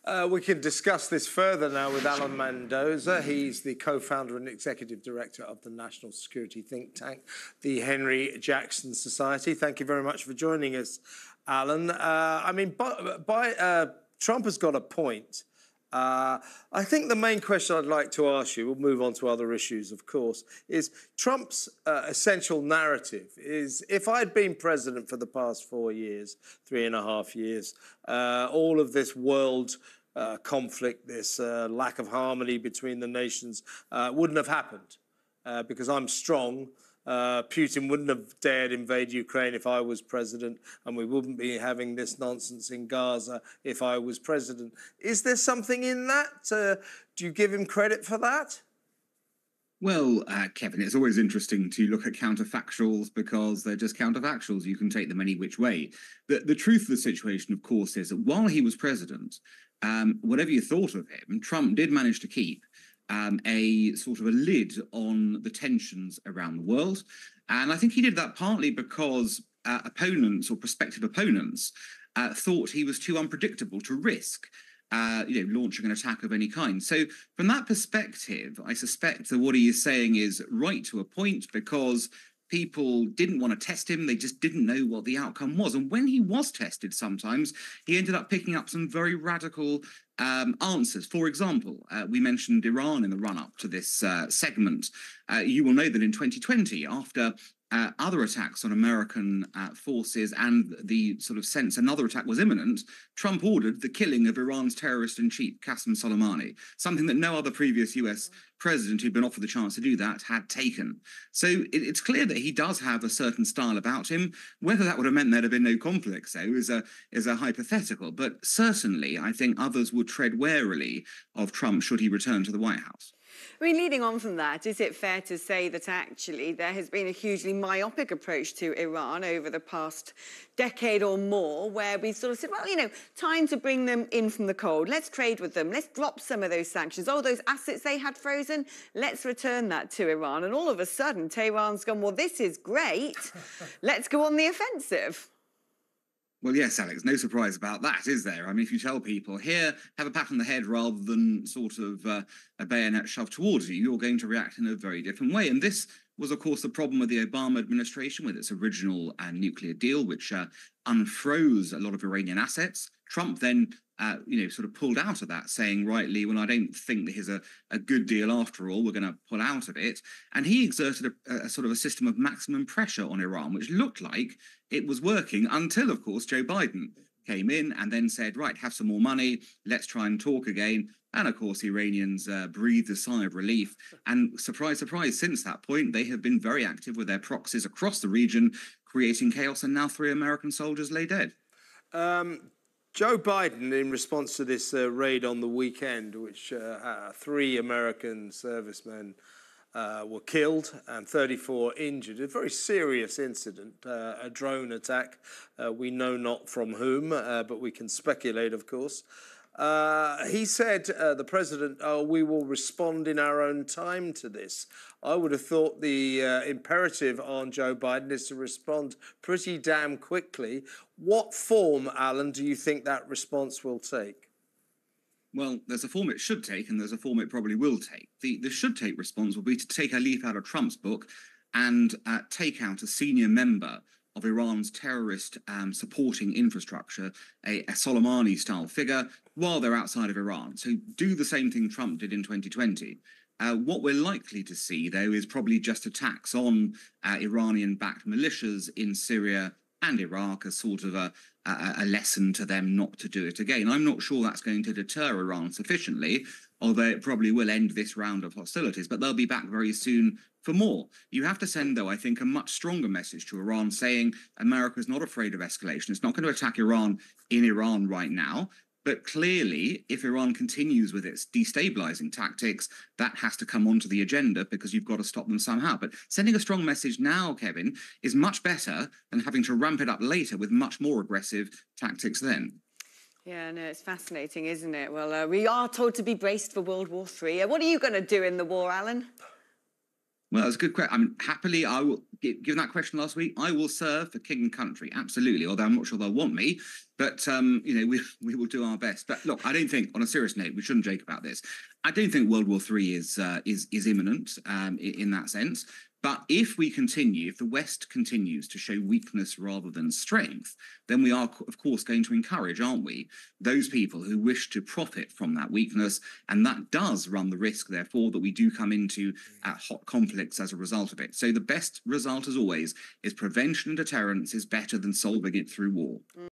We can discuss this further now with Alan Mendoza. He's the co-founder and executive director of the national security think tank, the Henry Jackson Society. Thank you very much for joining us, Alan. Trump has got a point. I think the main question I'd like to ask you, we'll move on to other issues, of course, is Trump's essential narrative is, if I'd been president for the past 4 years, 3.5 years, all of this world conflict, this lack of harmony between the nations wouldn't have happened because I'm strong. Putin wouldn't have dared invade Ukraine if I was president, and we wouldn't be having this nonsense in Gaza if I was president. Is there something in that? Do you give him credit for that? Well, Kevin, it's always interesting to look at counterfactuals because they're just counterfactuals. You can take them any which way. The truth of the situation, of course, is that while he was president, whatever you thought of him, Trump did manage to keep a sort of a lid on the tensions around the world. And I think he did that partly because opponents or prospective opponents thought he was too unpredictable to risk launching an attack of any kind. So from that perspective, I suspect that what he is saying is right to a point because people didn't want to test him. They just didn't know what the outcome was. And when he was tested, sometimes he ended up picking up some very radical answers. For example, we mentioned Iran in the run-up to this segment. You will know that in 2020, after other attacks on American forces and the sort of sense another attack was imminent, Trump ordered the killing of Iran's terrorist-in-chief, Qasem Soleimani, something that no other previous US president who'd been offered the chance to do that had taken. So it's clear that he does have a certain style about him. Whether that would have meant there'd have been no conflicts, though, is a hypothetical. But certainly, I think others would tread warily of Trump should he return to the White House. I mean, leading on from that, is it fair to say that actually there has been a hugely myopic approach to Iran over the past decade or more, where we sort of said, well, time to bring them in from the cold. Let's trade with them. Let's drop some of those sanctions. Oh, those assets they had frozen, let's return that to Iran. And all of a sudden, Tehran's gone, well, this is great. Let's go on the offensive. Well, yes, Alex, no surprise about that, is there? I mean, if you tell people, here, have a pat on the head rather than sort of a bayonet shoved towards you, you're going to react in a very different way. And this was, of course, the problem with the Obama administration with its original nuclear deal, which unfroze a lot of Iranian assets. Trump then, sort of pulled out of that, saying rightly, well, I don't think this is a good deal after all. We're going to pull out of it. And he exerted a sort of a system of maximum pressure on Iran, which looked like it was working until, of course, Joe Biden came in and then said, right, have some more money. Let's try and talk again. And, of course, Iranians breathed a sigh of relief. And surprise, surprise, since that point, they have been very active with their proxies across the region, creating chaos. And now 3 American soldiers lay dead. Joe Biden, in response to this raid on the weekend, which 3 American servicemen were killed and 34 injured, a very serious incident, a drone attack. We know not from whom, but we can speculate, of course. He said, the president, we will respond in our own time to this. I would have thought the imperative on Joe Biden is to respond pretty damn quickly. What form, Alan, do you think that response will take? Well, there's a form it should take and there's a form it probably will take. The should take response will be to take a leaf out of Trump's book and take out a senior member of Iran's terrorist supporting infrastructure, a Soleimani-style figure, while they're outside of Iran. So do the same thing Trump did in 2020. What we're likely to see, though, is probably just attacks on Iranian-backed militias in Syria and Iraq as sort of a lesson to them not to do it again. I'm not sure that's going to deter Iran sufficiently, although it probably will end this round of hostilities, but they'll be back very soon for more. You have to send, though, I think, a much stronger message to Iran saying America is not afraid of escalation. It's not going to attack Iran in Iran right now. But clearly, if Iran continues with its destabilizing tactics, that has to come onto the agenda because you've got to stop them somehow. But sending a strong message now, Kevin, is much better than having to ramp it up later with much more aggressive tactics then. Yeah, no, it's fascinating, isn't it? Well, we are told to be braced for World War III. What are you going to do in the war, Alan? Well, it's a good question. I mean, happily, I will, given that question last week, I will serve for king and country, absolutely, although I'm not sure they'll want me. But we will do our best. But look, I don't think, on a serious note, we shouldn't joke about this. I don't think World War III is imminent in that sense. But if the West continues to show weakness rather than strength, then we are, of course, going to encourage, aren't we, those people who wish to profit from that weakness. And that does run the risk, therefore, that we do come into hot conflicts as a result of it. So the best result, as always, is prevention and deterrence is better than solving it through war.